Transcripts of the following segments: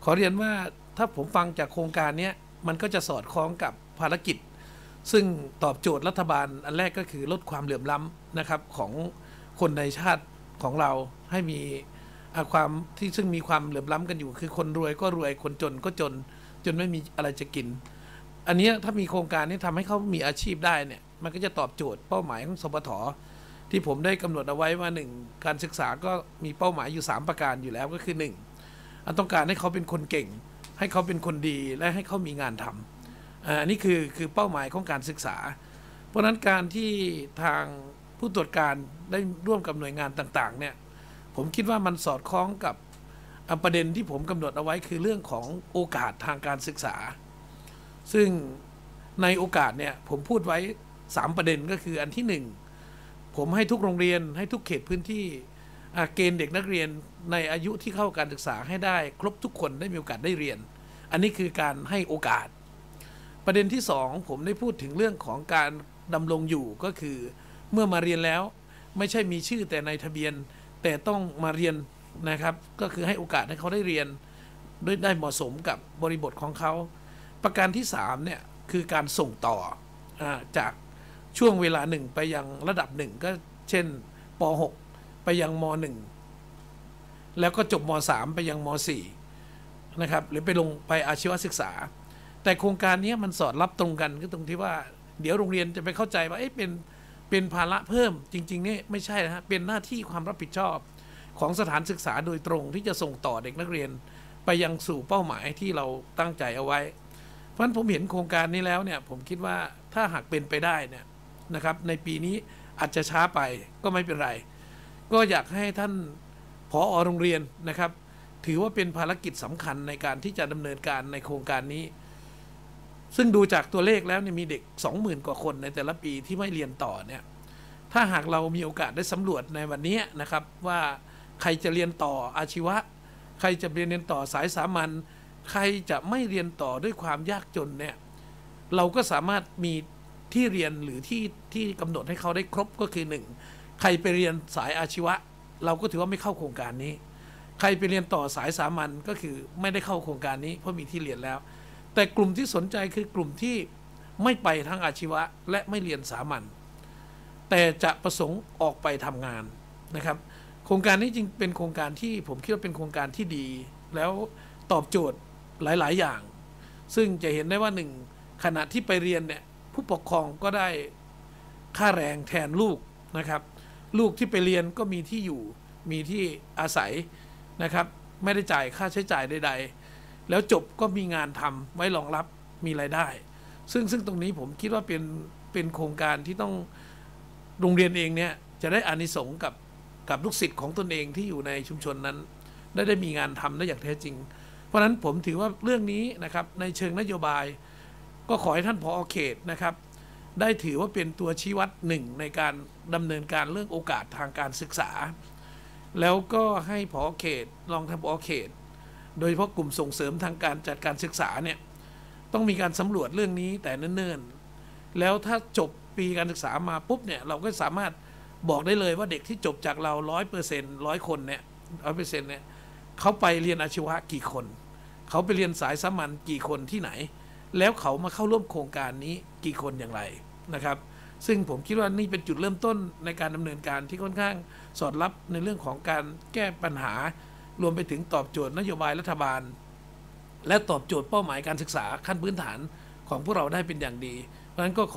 ขอเรียนว่าถ้าผมฟังจากโครงการนี้มันก็จะสอดคล้องกับภารกิจซึ่งตอบโจทย์รัฐบาลอันแรกก็คือลดความเหลื่อมล้ำนะครับของคนในชาติของเราให้มีความที่ซึ่งมีความเหลื่อมล้ำกันอยู่คือคนรวยก็รวยคนจนก็จนไม่มีอะไรจะกินอันนี้ถ้ามีโครงการนี้ทำให้เขามีอาชีพได้เนี่ยมันก็จะตอบโจทย์เป้าหมายของสปท.ที่ผมได้กำหนดเอาไว้ว่า1การศึกษาก็มีเป้าหมายอยู่3ประการอยู่แล้วก็คือ1อันต้องการให้เขาเป็นคนเก่งให้เขาเป็นคนดีและให้เขามีงานทำอันนี้คือเป้าหมายของการศึกษาเพราะนั้นการที่ทางผู้ตรวจการได้ร่วมกับหน่วยงานต่างๆเนี่ยผมคิดว่ามันสอดคล้องกับประเด็นที่ผมกำหนดเอาไว้คือเรื่องของโอกาสทางการศึกษาซึ่งในโอกาสเนี่ยผมพูดไว้3ประเด็นก็คืออันที่1ผมให้ทุกโรงเรียนให้ทุกเขตพื้นที่เกณฑ์เด็กนักเรียนในอายุที่เข้าการศึกษาให้ได้ครบทุกคนได้มีโอกาสได้เรียนอันนี้คือการให้โอกาสประเด็นที่2ผมได้พูดถึงเรื่องของการดำรงอยู่ก็คือเมื่อมาเรียนแล้วไม่ใช่มีชื่อแต่ในทะเบียนแต่ต้องมาเรียนนะครับก็คือให้โอกาสให้เขาได้เรียนได้เหมาะสมกับบริบทของเขาประการที่3เนี่ยคือการส่งต่อจากช่วงเวลา1ไปยังระดับ1ก็เช่นป.6 ไปยังม.1 แล้วก็จบม.3 ไปยังม.4 นะครับหรือไปอาชีวศึกษาแต่โครงการนี้มันสอดรับตรงกันก็ตรงที่ว่าเดี๋ยวโรงเรียนจะไปเข้าใจว่าเป็นภาระเพิ่มจริงๆนี่ไม่ใช่นะฮะเป็นหน้าที่ความรับผิดชอบของสถานศึกษาโดยตรงที่จะส่งต่อเด็กนักเรียนไปยังสู่เป้าหมายที่เราตั้งใจเอาไว้เพราะฉะนั้นผมเห็นโครงการนี้แล้วเนี่ยผมคิดว่าถ้าหากเป็นไปได้เนี่ยนะครับในปีนี้อาจจะช้าไปก็ไม่เป็นไรก็อยากให้ท่านผอ.โรงเรียนนะครับถือว่าเป็นภารกิจสำคัญในการที่จะดำเนินการในโครงการนี้ซึ่งดูจากตัวเลขแล้วเนี่ยมีเด็ก 20,000 กว่าคนในแต่ละปีที่ไม่เรียนต่อเนี่ยถ้าหากเรามีโอกาสได้สำรวจในวันนี้นะครับว่าใครจะเรียนต่ออาชีวะใครจะเรียนต่อสายสามัญใครจะไม่เรียนต่อด้วยความยากจนเนี่ยเราก็สามารถมีที่เรียนหรือที่กำหนดให้เขาได้ครบก็คือ1ใครไปเรียนสายอาชีวะเราก็ถือว่าไม่เข้าโครงการนี้ใครไปเรียนต่อสายสามัญก็คือไม่ได้เข้าโครงการนี้เพราะมีที่เรียนแล้วแต่กลุ่มที่สนใจคือกลุ่มที่ไม่ไปทั้งอาชีวะและไม่เรียนสามัญแต่จะประสงค์ออกไปทำงานนะครับโครงการนี้จริงเป็นโครงการที่ผมคิดว่าเป็นโครงการที่ดีแล้วตอบโจทย์หลายๆอย่างซึ่งจะเห็นได้ว่า1ขณะที่ไปเรียนเนี่ยผู้ปกครองก็ได้ค่าแรงแทนลูกนะครับลูกที่ไปเรียนก็มีที่อยู่มีที่อาศัยนะครับไม่ได้จ่ายค่าใช้จ่ายใดๆแล้วจบก็มีงานทำไว้รองรับมีรายได้ซึ่งตรงนี้ผมคิดว่าเป็นโครงการที่ต้องโรงเรียนเองเนี่ยจะได้อานิสงส์กับลูกศิษย์ของตนเองที่อยู่ในชุมชนนั้นได้มีงานทำได้อย่างแท้จริงเพราะฉะนั้นผมถือว่าเรื่องนี้นะครับในเชิงนโยบายก็ขอให้ท่านผอ.เขตนะครับได้ถือว่าเป็นตัวชี้วัด1ในการดำเนินการเรื่องโอกาสทางการศึกษาแล้วก็ให้ผอ.เขตรองท่านผอ.เขตโดยเฉพาะกลุ่มส่งเสริมทางการจัดการศึกษาเนี่ยต้องมีการสำรวจเรื่องนี้แต่เนิ่นๆแล้วถ้าจบปีการศึกษามาปุ๊บเนี่ยเราก็สามารถบอกได้เลยว่าเด็กที่จบจากเรา 100% 100 คนเนี่ย 100% เนี่ยเขาไปเรียนอาชีวะกี่คนเขาไปเรียนสายสามัญกี่คนที่ไหนแล้วเขามาเข้าร่วมโครงการนี้กี่คนอย่างไรนะครับซึ่งผมคิดว่านี่เป็นจุดเริ่มต้นในการดำเนินการที่ค่อนข้างสอดรับในเรื่องของการแก้ปัญหารวมไปถึงตอบโจทย์นโยบายรัฐบาลและตอบโจทย์เป้าหมายการศึกษาขั้นพื้นฐานของพวกเราได้เป็นอย่างดีเพราะฉะนั้นก็ข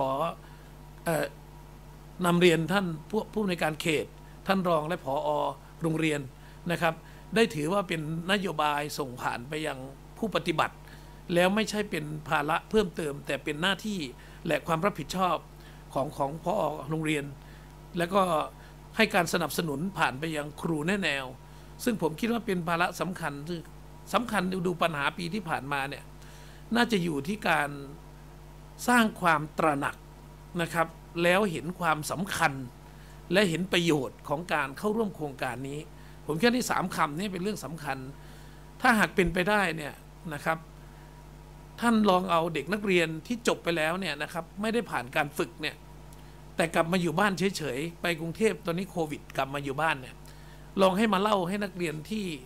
อนำเรียนท่านผู้ในการเขตท่านรองและผอ.โรงเรียนนะครับได้ถือว่าเป็นนโยบายส่งผ่านไปยังผู้ปฏิบัติแล้วไม่ใช่เป็นภาระเพิ่มเติมแต่เป็นหน้าที่และความรับผิดชอบของผอ.โรงเรียนแล้วก็ให้การสนับสนุนผ่านไปยังครูแนะแนวซึ่งผมคิดว่าเป็นภาระสำคัญดูปัญหาปีที่ผ่านมาเนี่ยน่าจะอยู่ที่การสร้างความตระหนักนะครับแล้วเห็นความสำคัญและเห็นประโยชน์ของการเข้าร่วมโครงการนี้ผมคิดว่าที่3คำนี้เป็นเรื่องสำคัญถ้าหากเป็นไปได้เนี่ยนะครับท่านลองเอาเด็กนักเรียนที่จบไปแล้วเนี่ยนะครับไม่ได้ผ่านการฝึกเนี่ยแต่กลับมาอยู่บ้านเฉยๆไปกรุงเทพตอนนี้โควิดกลับมาอยู่บ้านเนี่ยลองให้มาเล่าให้นักเรียนที่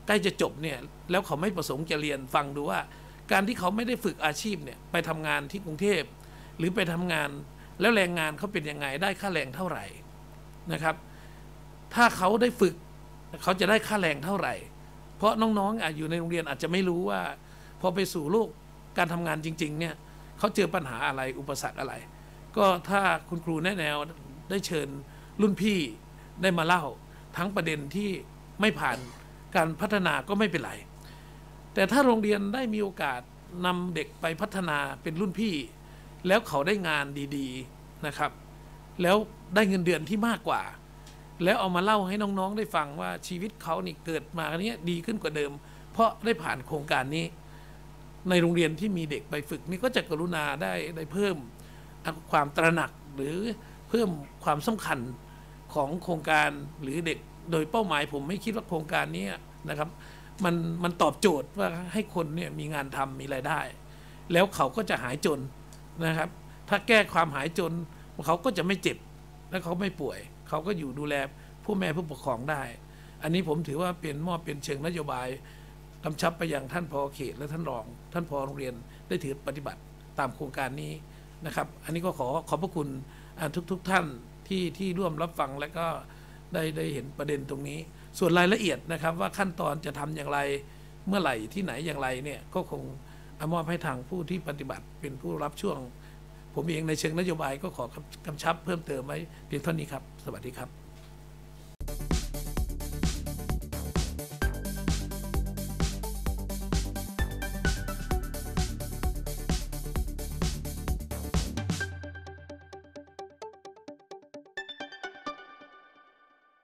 ใกล้จะจบเนี่ยแล้วเขาไม่ประสงค์จะเรียนฟังดูว่าการที่เขาไม่ได้ฝึกอาชีพเนี่ยไปทำงานที่กรุงเทพหรือไปทำงานแล้วแรงงานเขาเป็นยังไงได้ค่าแรงเท่าไหร่นะครับถ้าเขาได้ฝึกเขาจะได้ค่าแรงเท่าไหร่เพราะน้องๆอยู่ในโรงเรียนอาจจะไม่รู้ว่าพอไปสู่โลกการทำงานจริงๆเนี่ยเขาเจอปัญหาอะไรอุปสรรคอะไรก็ถ้าคุณครูแนะแนวได้เชิญรุ่นพี่ได้มาเล่าทั้งประเด็นที่ไม่ผ่านการพัฒนาก็ไม่เป็นไรแต่ถ้าโรงเรียนได้มีโอกาสนำเด็กไปพัฒนาเป็นรุ่นพี่แล้วเขาได้งานดีๆนะครับแล้วได้เงินเดือนที่มากกว่าแล้วเอามาเล่าให้น้องๆได้ฟังว่าชีวิตเขานี่เกิดมาเนี้ยดีขึ้นกว่าเดิมเพราะได้ผ่านโครงการนี้ในโรงเรียนที่มีเด็กไปฝึกนี่ก็จะกรุณาได้เพิ่มความตระหนักหรือเพิ่มความสำคัญของโครงการหรือเด็กโดยเป้าหมายผมไม่คิดว่าโครงการนี้นะครับมันตอบโจทย์ว่าให้คนเนี่ยมีงานทำมีรายได้แล้วเขาก็จะหายจนนะครับถ้าแก้ความหายจนเขาก็จะไม่เจ็บและเขาไม่ป่วยเขาก็อยู่ดูแลผู้แม่ผู้ปกครองได้อันนี้ผมถือว่าเป็นเชิงนโยบายกำชับไปยังท่านผอ.เขตและท่านรองท่านผอ.โรงเรียนได้ถือปฏิบัติตามโครงการนี้นะครับอันนี้ก็ขอบพระคุณทุกท่านที่ร่วมรับฟังและก็ได้เห็นประเด็นตรงนี้ส่วนรายละเอียดนะครับว่าขั้นตอนจะทำอย่างไรเมื่อไหร่ที่ไหนอย่างไรเนี่ยก็คงมอบให้ทางผู้ที่ปฏิบัติเป็นผู้รับช่วงผมเองในเชิงนโยบายก็ขอกำชับเพิ่มเติมไว้เพียงเท่านี้ครับสวัสดีครับ